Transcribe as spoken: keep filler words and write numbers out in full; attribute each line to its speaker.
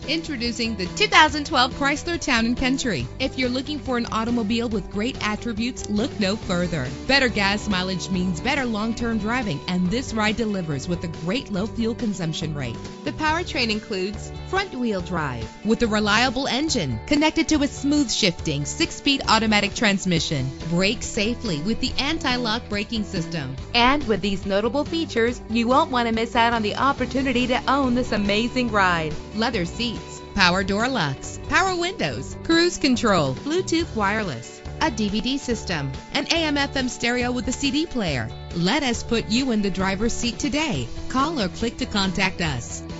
Speaker 1: Introducing the two thousand twelve Chrysler Town and Country. If you're looking for an automobile with great attributes, look no further. Better gas mileage means better long-term driving, and this ride delivers with a great low fuel consumption rate. The powertrain includes front-wheel drive with a reliable engine connected to a smooth shifting six-speed automatic transmission. Brake safely with the anti-lock braking system. And with these notable features, you won't want to miss out on the opportunity to own this amazing ride. Leather seats, power door locks, power windows, cruise control, Bluetooth wireless, a D V D system, an A M F M stereo with a C D player. Let us put you in the driver's seat today. Call or click to contact us.